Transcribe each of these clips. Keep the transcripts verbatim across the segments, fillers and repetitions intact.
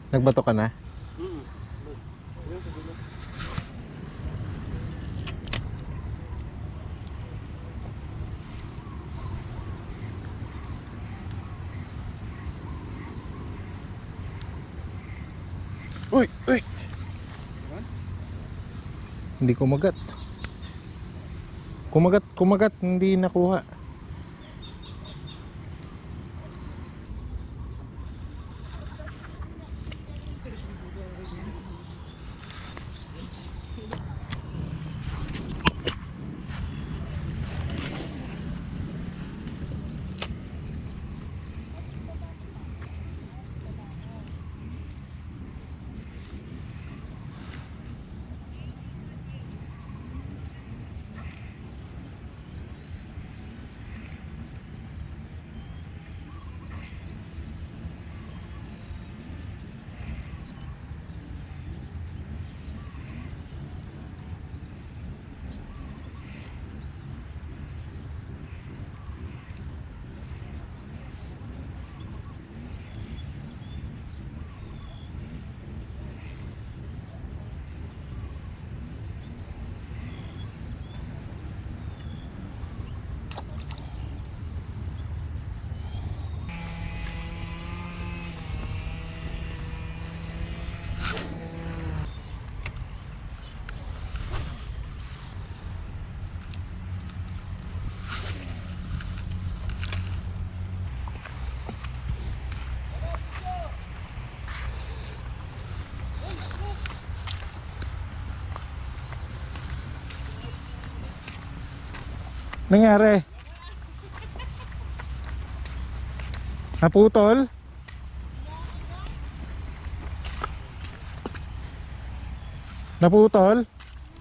Nagbato ka na? Hmm. Uy! Uy! Hindi kumagat. Kumagat, kumagat, hindi nakuha. Nangyari? Naputol? Naputol?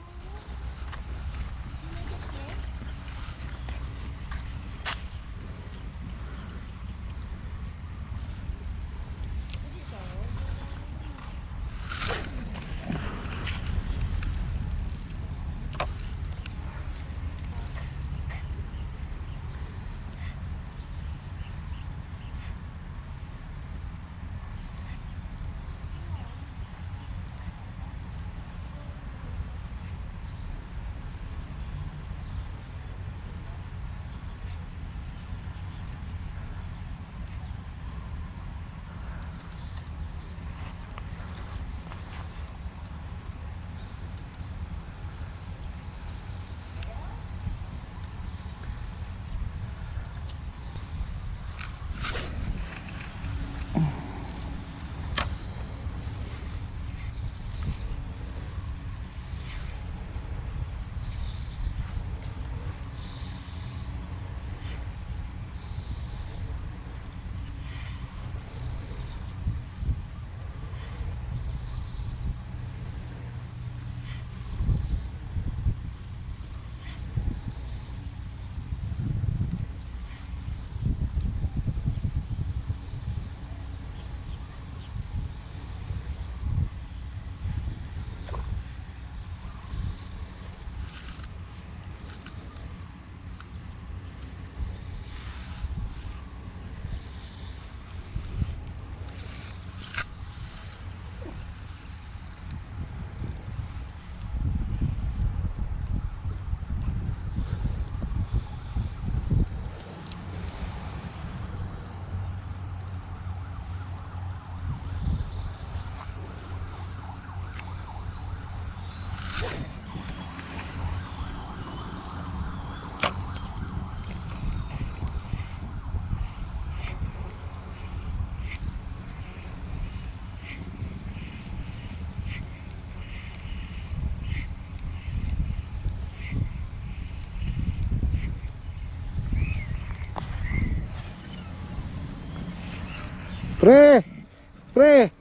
Pre! Pre!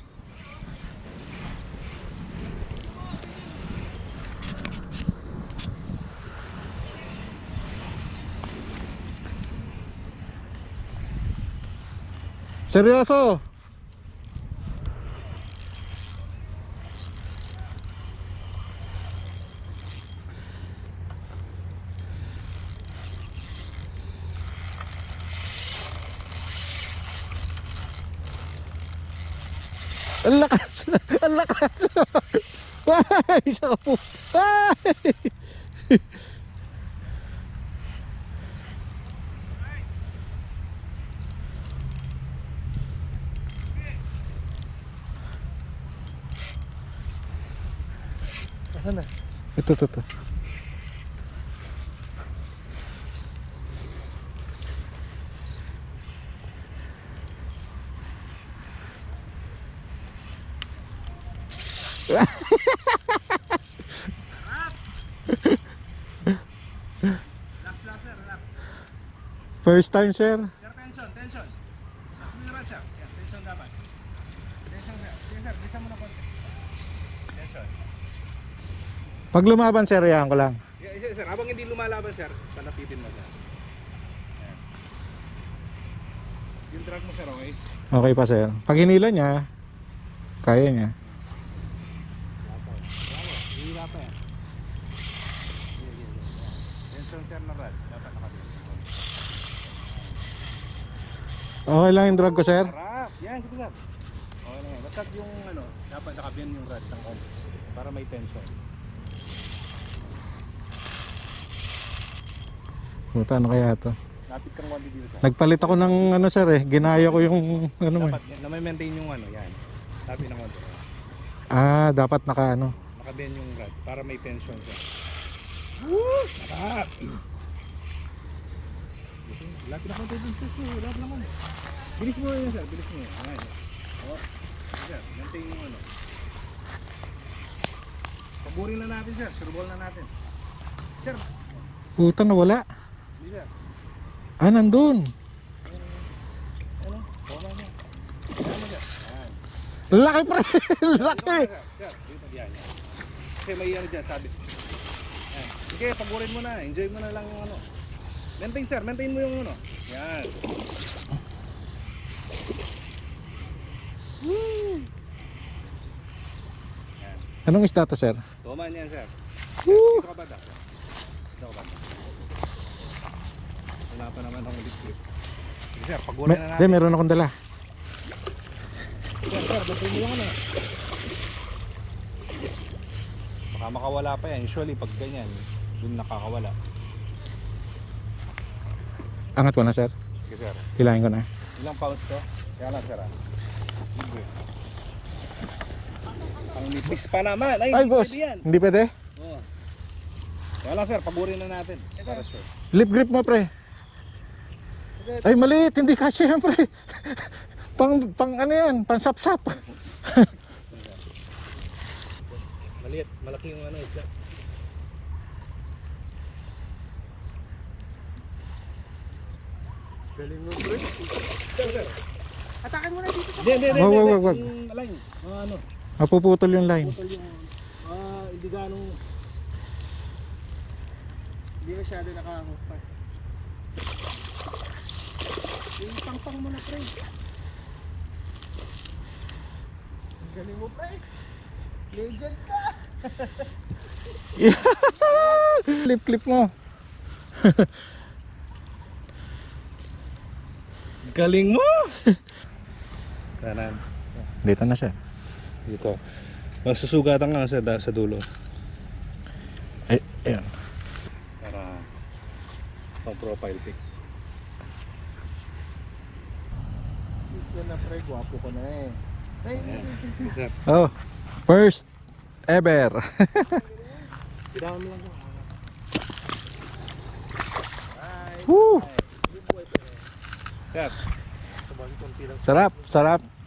Seryoso? Ang lakas! Ang lakas! Ay! Isa ka po! Ay! Asan na? Ito, ito, ito. Relax lang sir, relax. First time, sir. Sir, tension, tension. Mas minirad sir. Yan, tension dapat. Tension sir. Sige sir, bisa mo na konti. Tension. Pag lumaban, sir, yan ko lang. Yeah, sir, sir, habang hindi lumalaban sir, palapitin mo sir. Yan. Yung drag mo sir, okay? Okay pa, sir. Pag hinila niya, kaya niya. Hihila pa yan. Tension sir na rad. Dapat nakabitin. Okay lang yung drag ko, sir. Harap. Yan, sige sir. Okay na yan. Basta yung ano, dapat nakabitin yung rad ng konti. Para may tension. Puta, ano kaya ito? Lapit kang konti dito sir. Nagpalit ako ng ano, sir, eh. Ginaya ko yung ano mo. Dapat na may maintain yung ano, yan. Lapit ng konti. Ah, dapat naka ano. Nakabitin yung rad para may tension sir. Woo! Harap. Lapit na konti dito sir. Lapit na konti. Bilis mo yun sir. Bilis mo yun. Ayan. O. Sir, maintain yung ano. Paburin na natin sir. Surbol na natin. Sir. Puta, nawala. Hindi sir. Ah, nandun. Ano? Wala na. Ayan mo sir. Ayan. Laki, pre. Laki. Sir, sir, dito yan. yan. Kasi may ano dyan, sabi. Ayan. Sige, pagurin mo na. Enjoy mo na lang yung ano. Maintain sir, maintain mo yung ano. Yan. Woo! Yan. Anong isda to, sir? Toman yan sir. Woo! Dito ka ba da? Dito ka ba da? Wala pa naman akong liquid. Sige sir, pagurin May, na de, natin. meron akong dala. Sir, sir, ba't mo lang ano? Baka makawala pa yan. Usually pag ganyan, dun nakakawala. Angat ko na, sir. Sige sir. Hilahin ko na. Ilang pounds to? Kaya lang sir ah. Libre. Ang nipis pa naman. Ay, Ay, hindi boss. pwede yan. Hindi pwede? Oo. Kaya lang sir, pagurin na natin. Para sure. Lip grip mo, pre. Ay, maliit. Hindi kasi yan, pre. Pang, pang ano yan? Pang sap-sap. Maliit. Malaki yung ano. Isda. Galing mo bro. Sir, sir. Atakin mo na dito sa... Hindi, hindi, hindi. Wag, wag, wag, wag. Yung line. Mga ano. Mapuputol yung line. Putol yung... Ah, hindi ganong... Hindi masyado nakahangop pa. Yung pang-pang mo na pre. Galing mo pre. Legend ka. Clip, clip mo. Galing mo. Kanan. Dito na, sir. Dito. Magsusugatan nga sa, sa dulo. Ay, ayan. Para pang profile pic. Miss ko na pre, gwapo ko na eh. Ay, sir. Oh, first ever. Tirahan mo lang ko. Woo! Sir. Sarap, sarap.